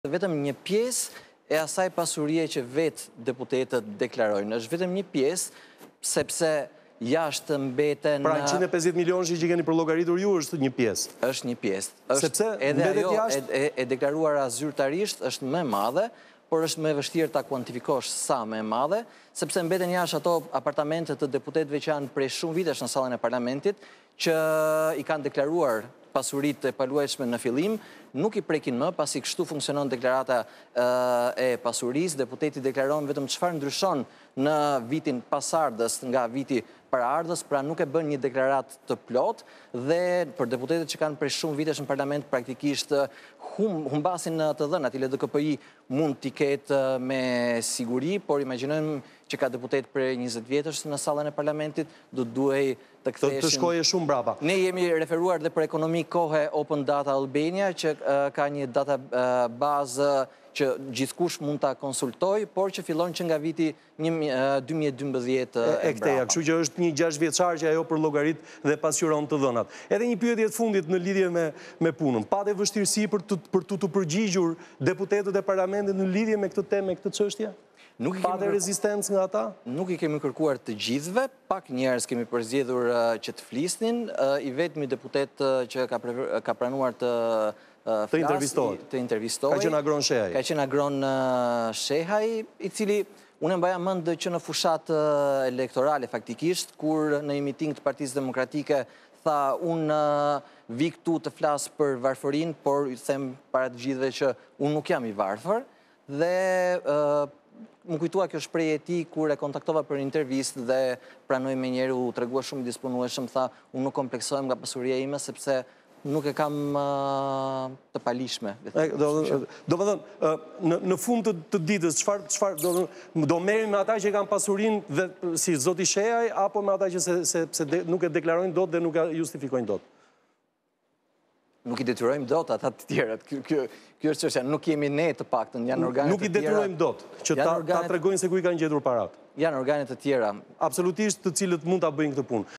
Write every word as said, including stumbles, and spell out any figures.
Vetëm një pjesë e asaj pasurie që vetë deputetët deklarojnë. Është vetëm një pjesë, sepse jashtë mbeten... Pra, njëqind e pesëdhjetë milionë që i keni për llogaritur ju është një pjesë. Është një pjesë. Sepse edhe mbetet ajo jashtë? e, e deklaruara zyrtarisht është më e madhe, por është më e vështirë ta kuantifikosh sa më e madhe, sepse mbeten jashtë ato apartamente të deputetëve që janë prej shumë vitesh në sallën e parlamentit, që i kanë deklaruar pasuritë e paluajtshme në fillim, nuk i prekin më, pasi kështu funksionon deklarata e pasurisë. Deputeti deklaron vetëm çfarë ndryshon në vitin pasardhës nga viti paraardhës, pra nuk e bën një deklarat të plot, dhe për deputetët që kanë prej shumë vitesh në parlament praktikisht hum, humbasin të dhënat. I L D K P I mund t'i ketë me siguri, por imagjinojmë që ka deputet prej njëzet vjetësh në sallën e parlamentit, do duhej të ktheheshin... Të shkoje shumë brapa. Ne jemi referuar dhe për ekonomi kohe Open Data Albania, që ka një data bazë që gjithkush mund ta konsultoj, por që fillon që nga viti dy mijë e dymbëdhjetë e këteja, kështu që është një gjashtë vjeçar që ajo për llogarit dhe pasqyron të dhënat. Edhe një pyetje të fundit në lidhje me me punën. Patë vështirësi për të për të, të përgjigjur deputetët e parlamentit në lidhje me këtë temë, me këtë çështje? Nuk i Patë rezistencë nga ata? Nuk i kemi kërkuar të gjithëve, pak njerëz kemi përzgjedhur që të flisnin, i vetmi deputet që ka, ka pranuar të të intervistohet. Të intervistohet. Ka qenë Agron Shehaj. Ka qenë Agron Shehaj, i cili unë mbaja mend që në fushat elektorale faktikisht, kur në një miting të Partisë Demokratike tha unë vi këtu të flas për varfërinë, por i them para të gjithëve që unë nuk jam i varfër, dhe më kujtua kjo shprehje e tij kur e kontaktova për intervistë dhe pranoi me njëri, u tregua shumë i disponueshëm, tha unë nuk kompleksohem nga pasuria ime sepse nuk e kam uh, të palishme. Do më thënë, në, në fund të, të ditës, qfar, qfar, do, do merim me ata që kanë pasurin dhe si zoti Shehaj, apo me ata që se, se, se de, nuk e deklarojnë dot dhe nuk e justifikojnë dot? Nuk i detyrojmë dot ata të tjerët. Kjo është çështja, nuk jemi ne të paktën, janë organet nuk i të tjera. detyrojmë dot, që ta, organet, ta tregojnë se ku i kanë gjetur parat. Janë organet të tjera. Absolutisht të cilët mund ta bëjnë këtë punë.